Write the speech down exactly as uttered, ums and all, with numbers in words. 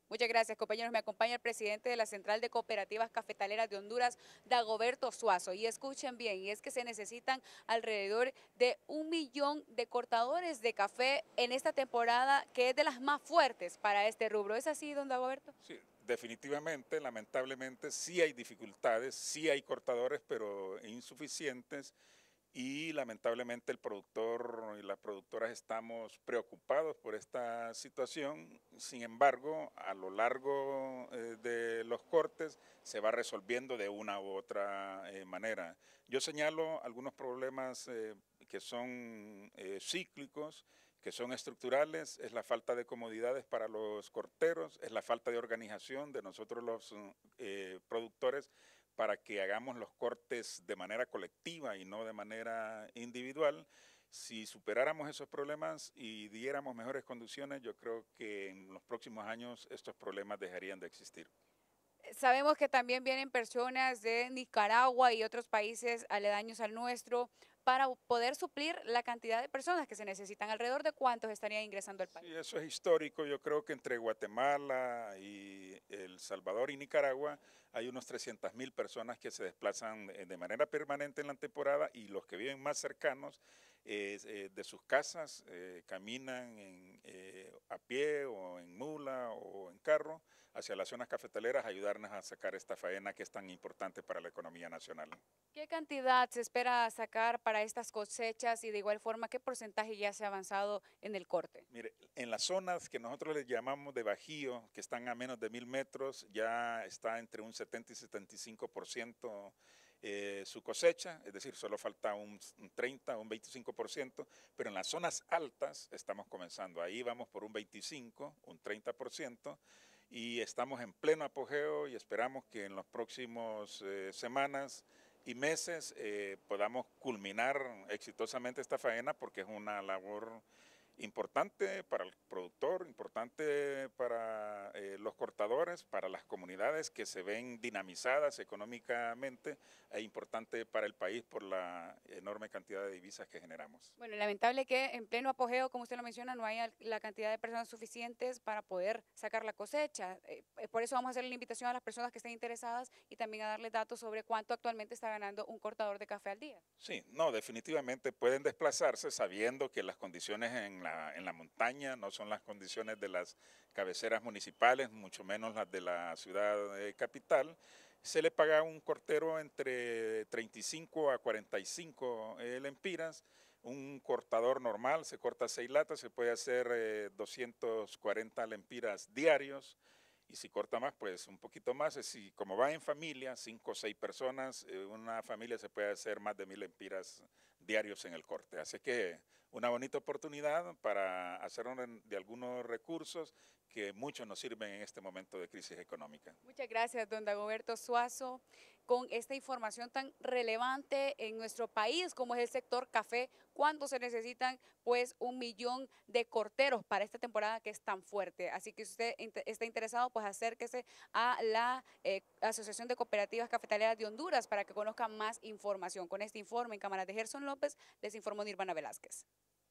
Muchas gracias, compañeros. Me acompaña el presidente de la Central de Cooperativas Cafetaleras de Honduras, Dagoberto Suazo. Y escuchen bien, y es que se necesitan alrededor de un millón de cortadores de café en esta temporada, que es de las más fuertes para este rubro. ¿Es así, don Dagoberto? Sí, definitivamente, lamentablemente, sí hay dificultades, sí hay cortadores, pero insuficientes. Y lamentablemente el productor y las productoras estamos preocupados por esta situación. Sin embargo, a lo largo eh, de los cortes se va resolviendo de una u otra eh, manera. Yo señalo algunos problemas eh, que son eh, cíclicos, que son estructurales. Es la falta de comodidades para los corteros, es la falta de organización de nosotros los eh, productores para que hagamos los cortes de manera colectiva y no de manera individual. Si superáramos esos problemas y diéramos mejores condiciones, yo creo que en los próximos años estos problemas dejarían de existir. Sabemos que también vienen personas de Nicaragua y otros países aledaños al nuestro para poder suplir la cantidad de personas que se necesitan. ¿Alrededor de cuántos estarían ingresando al Sí, país? eso es histórico. Yo creo que entre Guatemala y El Salvador y Nicaragua hay unos trescientas mil personas que se desplazan de manera permanente en la temporada, y los que viven más cercanos eh, eh, de sus casas eh, caminan en, eh, a pie o en mula o en carro hacia las zonas cafetaleras a ayudarnos a sacar esta faena que es tan importante para la economía nacional. ¿Qué cantidad se espera sacar para estas cosechas y de igual forma qué porcentaje ya se ha avanzado en el corte? Mire, en las zonas que nosotros les llamamos de bajío, que están a menos de mil metros, ya está entre un setenta y setenta y cinco por ciento eh, su cosecha, es decir, solo falta un, un treinta, un veinticinco por ciento, pero en las zonas altas estamos comenzando, ahí vamos por un veinticinco, un treinta por ciento, y estamos en pleno apogeo y esperamos que en las próximas eh, semanas y meses eh, podamos culminar exitosamente esta faena, porque es una labor importante para el productor, importante para eh, los cortadores, para las comunidades que se ven dinamizadas económicamente, e importante para el país por la enorme cantidad de divisas que generamos. Bueno, lamentable que en pleno apogeo, como usted lo menciona, no haya la cantidad de personas suficientes para poder sacar la cosecha. Eh, eh, por eso vamos a hacer la invitación a las personas que estén interesadas y también a darles datos sobre cuánto actualmente está ganando un cortador de café al día. Sí, no, definitivamente pueden desplazarse sabiendo que las condiciones en la, en la montaña no son las condiciones de las cabeceras municipales, mucho menos las de la ciudad eh, capital. Se le paga a un cortero entre treinta y cinco a cuarenta y cinco eh, lempiras. Un cortador normal se corta seis latas, se puede hacer eh, doscientas cuarenta lempiras diarios. Y si corta más, pues un poquito más. Si, como va en familia, cinco o seis personas, eh, una familia se puede hacer más de mil empiras diarios en el corte. Así que una bonita oportunidad para hacer de algunos recursos que muchos nos sirven en este momento de crisis económica. Muchas gracias, don Dagoberto Suazo, con esta información tan relevante en nuestro país como es el sector café, cuando se necesitan pues un millón de corteros para esta temporada que es tan fuerte. Así que si usted está interesado, pues acérquese a la eh, Asociación de Cooperativas Cafetaleras de Honduras para que conozca más información. Con este informe en cámara de Gerson López, les informó Nirvana Velázquez.